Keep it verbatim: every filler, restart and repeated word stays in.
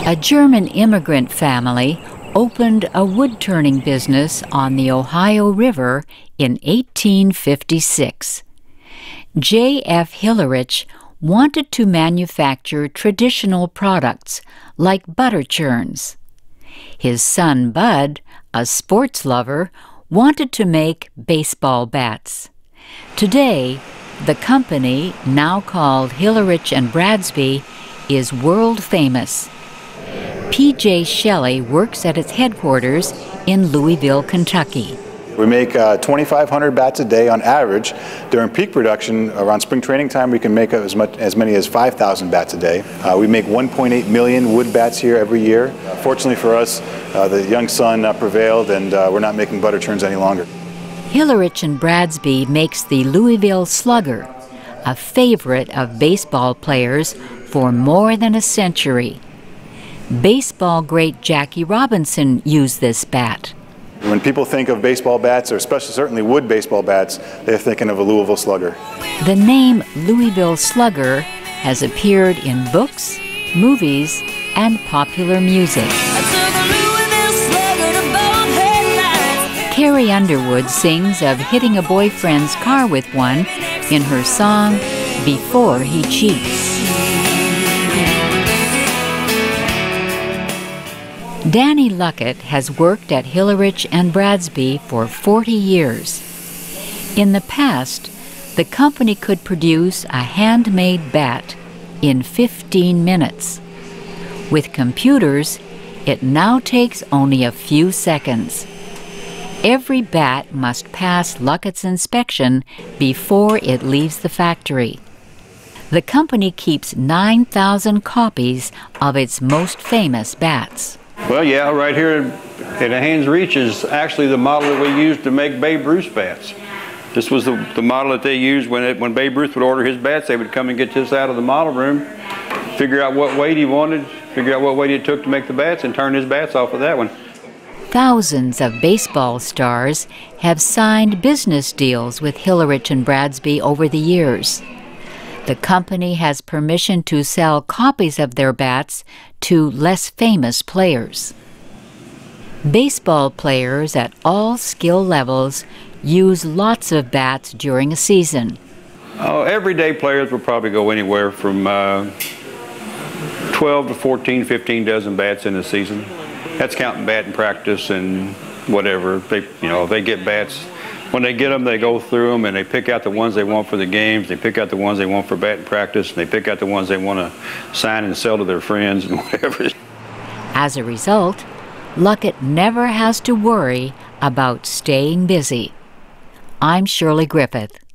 A German immigrant family opened a wood-turning business on the Ohio River in eighteen fifty-six. J F Hillerich wanted to manufacture traditional products like butter churns. His son Bud, a sports lover, wanted to make baseball bats. Today, the company, now called Hillerich and Bradsby, is world famous. P J Shelley works at its headquarters in Louisville, Kentucky. We make uh, twenty-five hundred bats a day on average. During peak production, around spring training time, we can make as, much, as many as five thousand bats a day. Uh, we make one point eight million wood bats here every year. Uh, fortunately for us, uh, the young son uh, prevailed, and uh, we're not making butter churns any longer. Hillerich and Bradsby makes the Louisville Slugger, a favorite of baseball players for more than a century. Baseball great Jackie Robinson used this bat. When people think of baseball bats, or especially certainly wood baseball bats, they're thinking of a Louisville Slugger. The name Louisville Slugger has appeared in books, movies, and popular music. Carrie Underwood sings of hitting a boyfriend's car with one in her song, Before He Cheats. Danny Luckett has worked at Hillerich and Bradsby for forty years. In the past, the company could produce a handmade bat in fifteen minutes. With computers, it now takes only a few seconds. Every bat must pass Luckett's inspection before it leaves the factory. The company keeps nine thousand copies of its most famous bats. Well, yeah, right here in a hand's reach is actually the model that we used to make Babe Ruth bats. This was the, the model that they used when, it, when Babe Ruth would order his bats. They would come and get this out of the model room, figure out what weight he wanted, figure out what weight it took to make the bats, and turn his bats off of that one. Thousands of baseball stars have signed business deals with Hillerich and Bradsby over the years. The company has permission to sell copies of their bats to less famous players. Baseball players at all skill levels use lots of bats during a season. Oh, everyday players will probably go anywhere from uh, twelve to fourteen, fifteen dozen bats in a season. That's counting batting practice and whatever. They, you know, they get bats. When they get them, they go through them and they pick out the ones they want for the games. They pick out the ones they want for batting practice. And they pick out the ones they want to sign and sell to their friends and whatever. As a result, Luckett never has to worry about staying busy. I'm Shirley Griffith.